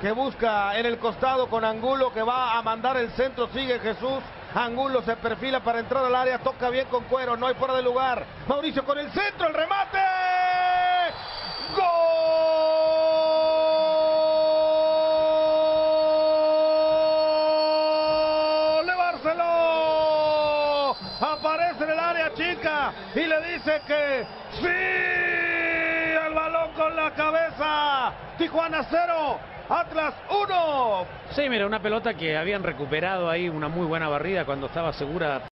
que busca en el costado con Angulo, que va a mandar el centro, sigue Jesús. Angulo se perfila para entrar al área, toca bien con Cuero, no hay fuera de lugar. Mauricio con el centro, el remate. ¡Gol de Barceló! Aparece en el área chica y le dice que sí al balón con la cabeza. Tijuana 0, Atlas 1. Sí, mira, una pelota que habían recuperado ahí, una muy buena barrida cuando estaba segura.